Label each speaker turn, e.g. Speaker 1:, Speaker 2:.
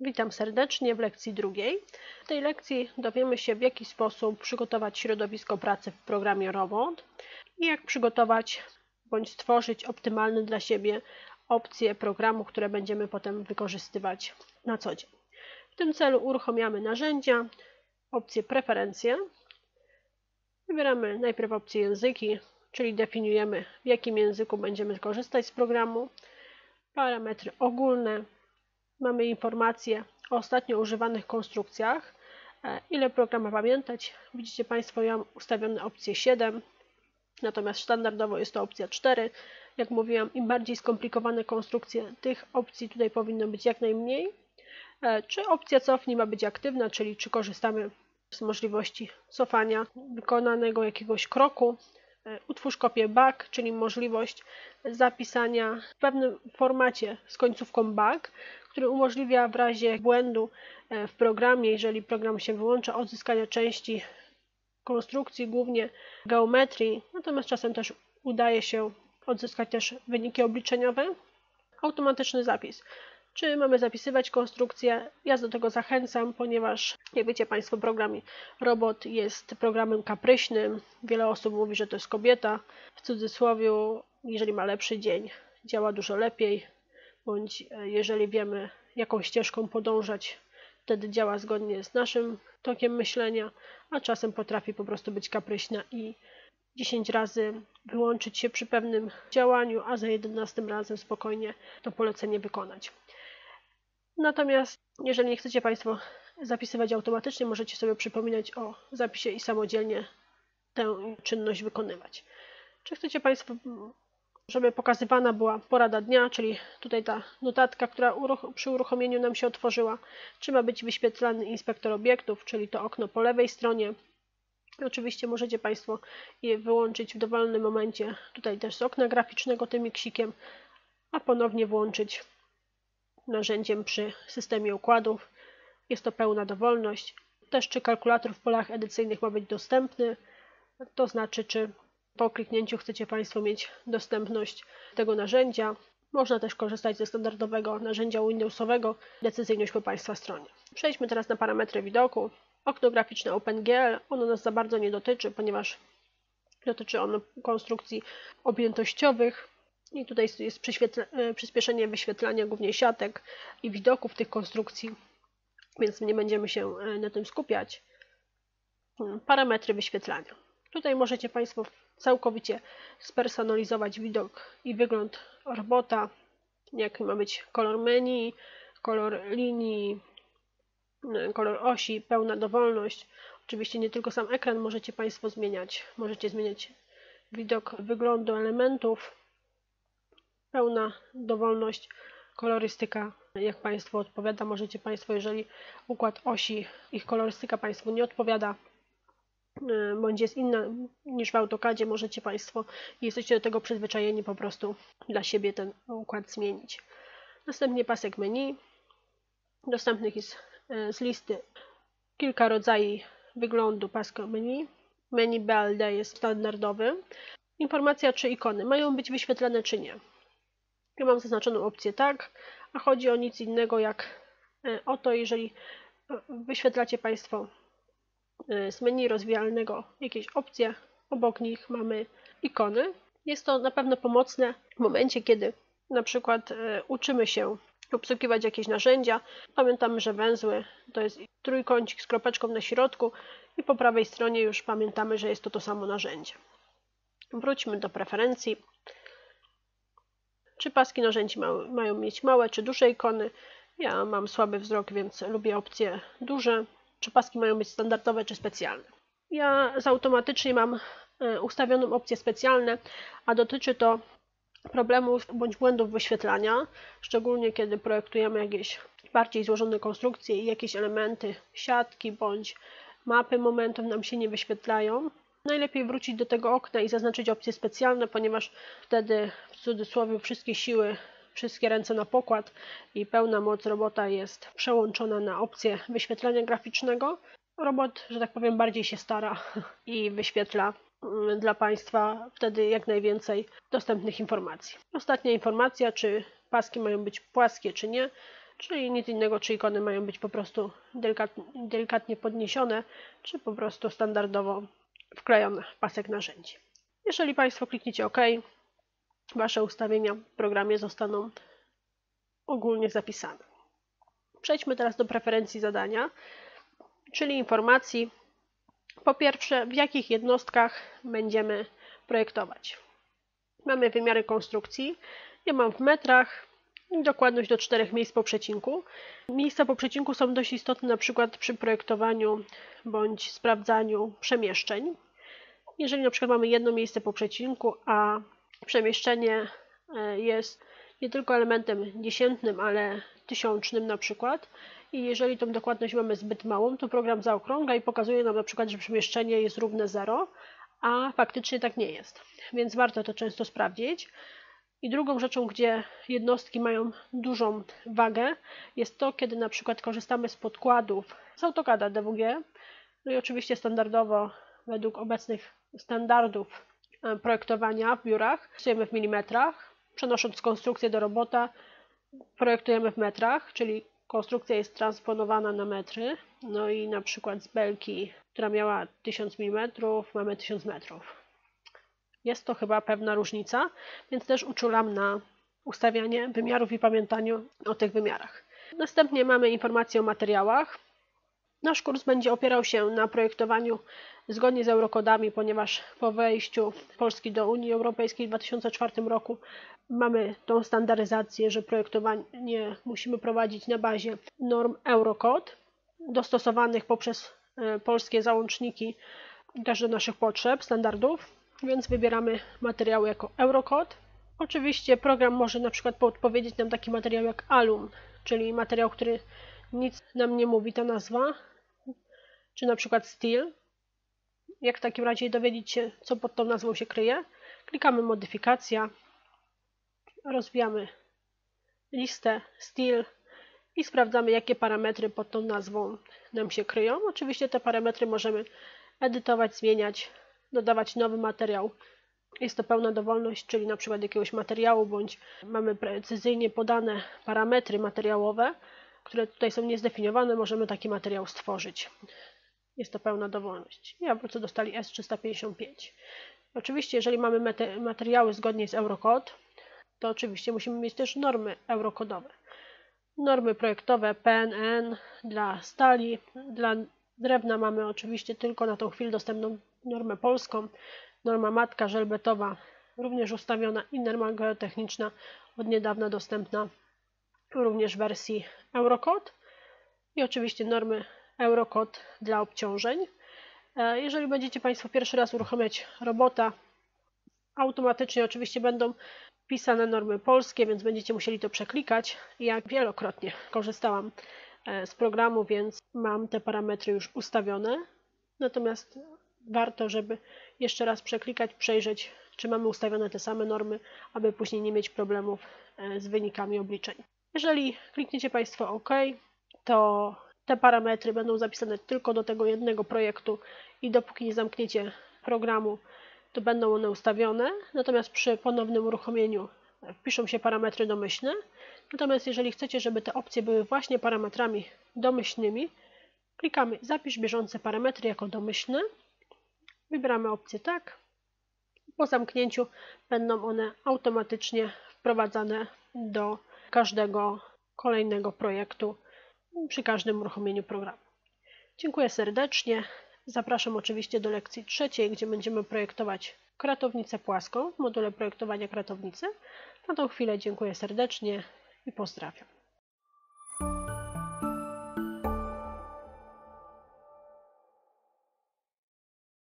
Speaker 1: Witam serdecznie w lekcji drugiej. W tej lekcji dowiemy się, w jaki sposób przygotować środowisko pracy w programie Robot i jak przygotować bądź stworzyć optymalne dla siebie opcje programu, które będziemy potem wykorzystywać na co dzień. W tym celu uruchamiamy narzędzia, opcję preferencje. Wybieramy najpierw opcję języki, czyli definiujemy, w jakim języku będziemy korzystać z programu. Parametry ogólne. Mamy informacje o ostatnio używanych konstrukcjach, ile program ma pamiętać. Widzicie Państwo, ja mam ustawione opcję 7, natomiast standardowo jest to opcja 4. Jak mówiłam, im bardziej skomplikowane konstrukcje, tych opcji tutaj powinno być jak najmniej. Czy opcja cofnij ma być aktywna, czyli czy korzystamy z możliwości cofania wykonanego jakiegoś kroku. Utwórz kopię back, czyli możliwość zapisania w pewnym formacie z końcówką back, który umożliwia w razie błędu w programie, jeżeli program się wyłącza, odzyskania części konstrukcji, głównie geometrii, natomiast czasem też udaje się odzyskać też wyniki obliczeniowe. Automatyczny zapis. Czy mamy zapisywać konstrukcję? Ja do tego zachęcam, ponieważ jak wiecie Państwo, program Robot jest programem kapryśnym. Wiele osób mówi, że to jest kobieta. W cudzysłowie, jeżeli ma lepszy dzień, działa dużo lepiej, bądź jeżeli wiemy, jaką ścieżką podążać, wtedy działa zgodnie z naszym tokiem myślenia, a czasem potrafi po prostu być kapryśna i 10 razy wyłączyć się przy pewnym działaniu, a za 11 razem spokojnie to polecenie wykonać. Natomiast jeżeli nie chcecie Państwo zapisywać automatycznie, możecie sobie przypominać o zapisie i samodzielnie tę czynność wykonywać. Czy chcecie Państwo, żeby pokazywana była porada dnia, czyli tutaj ta notatka, która przy uruchomieniu nam się otworzyła, czy ma być wyświetlany inspektor obiektów, czyli to okno po lewej stronie. Oczywiście możecie Państwo je wyłączyć w dowolnym momencie, tutaj też z okna graficznego tym ksikiem, a ponownie włączyć narzędziem przy systemie układów. Jest to pełna dowolność. Też czy kalkulator w polach edycyjnych ma być dostępny, to znaczy czy po kliknięciu chcecie Państwo mieć dostępność tego narzędzia. Można też korzystać ze standardowego narzędzia Windowsowego, decyzyjność po Państwa stronie. Przejdźmy teraz na parametry widoku. Okno graficzne OpenGL, ono nas za bardzo nie dotyczy, ponieważ dotyczy ono konstrukcji objętościowych. I tutaj jest przyspieszenie wyświetlania głównie siatek i widoków tych konstrukcji, więc nie będziemy się na tym skupiać. Parametry wyświetlania. Tutaj możecie Państwo całkowicie spersonalizować widok i wygląd robota, jaki ma być kolor menu, kolor linii, kolor osi, pełna dowolność. Oczywiście nie tylko sam ekran możecie Państwo zmieniać. Możecie zmieniać widok wyglądu elementów, pełna dowolność, kolorystyka, jak Państwu odpowiada. Możecie Państwo, jeżeli układ osi, ich kolorystyka Państwu nie odpowiada, bądź jest inna niż w AutoCADzie, możecie Państwo, jesteście do tego przyzwyczajeni, po prostu dla siebie ten układ zmienić. Następnie pasek menu. Dostępnych jest z listy kilka rodzajów wyglądu paska menu. Menu BLD jest standardowy. Informacja, czy ikony mają być wyświetlane, czy nie. Ja mam zaznaczoną opcję tak, a chodzi o nic innego jak o to, jeżeli wyświetlacie Państwo z menu rozwijalnego jakieś opcje, obok nich mamy ikony. Jest to na pewno pomocne w momencie, kiedy na przykład uczymy się obsługiwać jakieś narzędzia. Pamiętamy, że węzły to jest trójkącik z kropeczką na środku i po prawej stronie już pamiętamy, że jest to samo narzędzie. Wróćmy do preferencji. Czy paski narzędzi mają mieć małe czy duże ikony? Ja mam słaby wzrok, więc lubię opcje duże. Czy paski mają być standardowe czy specjalne? Ja automatycznie mam ustawioną opcję specjalne, a dotyczy to problemów bądź błędów wyświetlania, szczególnie kiedy projektujemy jakieś bardziej złożone konstrukcje i jakieś elementy siatki bądź mapy momentów nam się nie wyświetlają. Najlepiej wrócić do tego okna i zaznaczyć opcje specjalne, ponieważ wtedy w cudzysłowie wszystkie siły, wszystkie ręce na pokład i pełna moc robota jest przełączona na opcję wyświetlania graficznego. Robot, że tak powiem, bardziej się stara i wyświetla dla Państwa wtedy jak najwięcej dostępnych informacji. Ostatnia informacja, czy paski mają być płaskie, czy nie. czyli nic innego, czy ikony mają być po prostu delikatnie podniesione, czy po prostu standardowo wklejone w pasek narzędzi. Jeżeli Państwo klikniecie OK, Wasze ustawienia w programie zostaną ogólnie zapisane. Przejdźmy teraz do preferencji zadania, czyli informacji. Po pierwsze, w jakich jednostkach będziemy projektować. Mamy wymiary konstrukcji. Ja mam w metrach i dokładność do 4 miejsc po przecinku. Miejsca po przecinku są dość istotne na przykład przy projektowaniu bądź sprawdzaniu przemieszczeń. Jeżeli na przykład mamy jedno miejsce po przecinku, a przemieszczenie jest nie tylko elementem dziesiętnym, ale tysiącznym na przykład, i jeżeli tą dokładność mamy zbyt małą, to program zaokrągla i pokazuje nam na przykład, że przemieszczenie jest równe 0, a faktycznie tak nie jest. Więc warto to często sprawdzić. I drugą rzeczą, gdzie jednostki mają dużą wagę, jest to, kiedy na przykład korzystamy z podkładów z AutoCAD'a DWG, no i oczywiście standardowo według obecnych standardów projektowania w biurach pracujemy w milimetrach. Przenosząc konstrukcję do robota, projektujemy w metrach, czyli konstrukcja jest transponowana na metry. No i na przykład z belki, która miała 1000 mm, mamy 1000 metrów. Jest to chyba pewna różnica, więc też uczulam na ustawianie wymiarów i pamiętaniu o tych wymiarach. Następnie mamy informacje o materiałach. Nasz kurs będzie opierał się na projektowaniu zgodnie z eurokodami, ponieważ po wejściu Polski do Unii Europejskiej w 2004 roku mamy tą standaryzację, że projektowanie musimy prowadzić na bazie norm Eurocode, dostosowanych poprzez polskie załączniki też do naszych potrzeb, standardów, więc wybieramy materiały jako Eurocode. Oczywiście program może na przykład podpowiedzieć nam taki materiał jak Alum, czyli materiał, który nic nam nie mówi, ta nazwa, czy na przykład Steel. Jak w takim razie dowiedzieć się, co pod tą nazwą się kryje, klikamy Modyfikacja, rozwijamy listę Steel i sprawdzamy, jakie parametry pod tą nazwą nam się kryją. Oczywiście te parametry możemy edytować, zmieniać, dodawać nowy materiał. Jest to pełna dowolność, czyli na przykład jakiegoś materiału, bądź mamy precyzyjnie podane parametry materiałowe, które tutaj są niezdefiniowane, możemy taki materiał stworzyć. Jest to pełna dowolność. Ja wrócę do stali S355. Oczywiście, jeżeli mamy materiały zgodnie z Eurocode, to oczywiście musimy mieć też normy eurokodowe. Normy projektowe PNN dla stali, dla drewna mamy oczywiście tylko na tą chwilę dostępną normę polską. Norma matka żelbetowa również ustawiona i norma geotechniczna od niedawna dostępna również w wersji Eurocode. I oczywiście normy Eurocode dla obciążeń. Jeżeli będziecie Państwo pierwszy raz uruchamiać robota, automatycznie oczywiście będą wpisane normy polskie, więc będziecie musieli to przeklikać. Ja wielokrotnie korzystałam z programu, więc mam te parametry już ustawione. Natomiast warto, żeby jeszcze raz przeklikać, przejrzeć, czy mamy ustawione te same normy, aby później nie mieć problemów z wynikami obliczeń. Jeżeli klikniecie Państwo OK, to te parametry będą zapisane tylko do tego jednego projektu i dopóki nie zamkniecie programu, to będą one ustawione. Natomiast przy ponownym uruchomieniu wpiszą się parametry domyślne. Natomiast jeżeli chcecie, żeby te opcje były właśnie parametrami domyślnymi, klikamy Zapisz bieżące parametry jako domyślne. Wybieramy opcję tak. Po zamknięciu będą one automatycznie wprowadzane do każdego kolejnego projektu przy każdym uruchomieniu programu. Dziękuję serdecznie. Zapraszam oczywiście do lekcji 3, gdzie będziemy projektować kratownicę płaską w module projektowania kratownicy. Na tą chwilę dziękuję serdecznie i pozdrawiam.